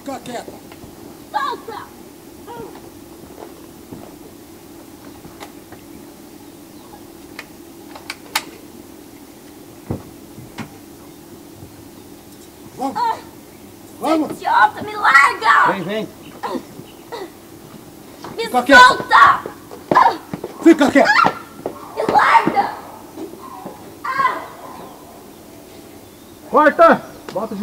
Fica quieta. Solta! Vamos. Vamos. Idiota, me larga! Vem, vem. Me Fica quieta. solta! Fica quieta. Me larga! Corta! Bota de